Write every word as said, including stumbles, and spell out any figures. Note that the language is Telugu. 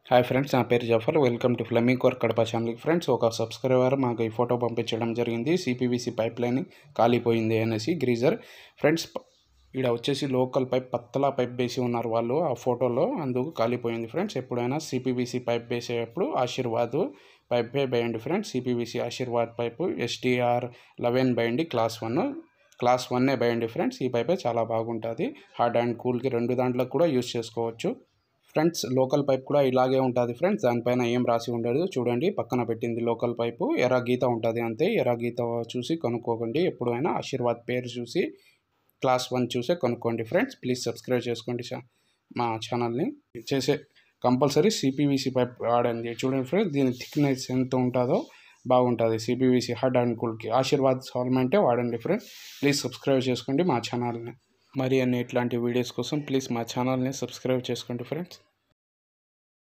హాయ్ ఫ్రెండ్స్, నా పేరు Zafar. Welcome to Plumbingworkkadapa channel. Friends, ఒక సబ్స్క్రైబర్ మాకు ఈ ఫోటో పంపించడం జరిగింది. సిపివిసి పైప్ లైన్ కాలిపోయింది అనేసి గ్రీజర్. ఫ్రెండ్స్, ఇక్కడ వచ్చేసి లోకల్ పైప్ పత్తలా పైప్ వేసి ఉన్నారు వాళ్ళు ఆ ఫోటోలో, అందుకు కాలిపోయింది. ఫ్రెండ్స్, ఎప్పుడైనా సిపివిసి పైప్ వేసేటప్పుడు ఆశీర్వాద్ పైప్ వేయండి friends. CPVC Ashirvad pipe SDR eleven వేయండి, క్లాస్ వన్ క్లాస్ వన్నే వేయండి ఫ్రెండ్స్. ఈ పైపే చాలా బాగుంటుంది. హాట్ అండ్ కూల్కి రెండు దాంట్లో కూడా యూజ్ చేసుకోవచ్చు. ఫ్రెండ్స్, లోకల్ పైప్ కూడా ఇలాగే ఉంటుంది ఫ్రెండ్స్. దానిపైన ఏం రాసి ఉండదు, చూడండి పక్కన పెట్టింది లోకల్ పైపు. ఎర్ర గీత ఉంటుంది అంతే. ఎర్ర గీత చూసి కొనుక్కోకండి. ఎప్పుడైనా ఆశీర్వాద్ పేరు చూసి క్లాస్ వన్ చూసే కొనుక్కోండి ఫ్రెండ్స్. ప్లీజ్ సబ్స్క్రైబ్ చేసుకోండి మా ఛానల్ని. చేసే కంపల్సరీ సిపివిసి పైప్ వాడండి. చూడండి ఫ్రెండ్స్, దీని థిక్నెస్ ఎంత ఉంటుందో బాగుంటుంది. సిపివిసి హార్డ్ అండ్ కూల్కి ఆశీర్వాద్ సాల్మెంటే వాడండి ఫ్రెండ్స్. ప్లీజ్ సబ్స్క్రైబ్ చేసుకోండి మా ఛానల్ని. మరి అన్ని ఇట్లాంటి వీడియోస్ కోసం ప్లీజ్ మా ఛానల్ని సబ్స్క్రైబ్ చేసుకోండి ఫ్రెండ్స్.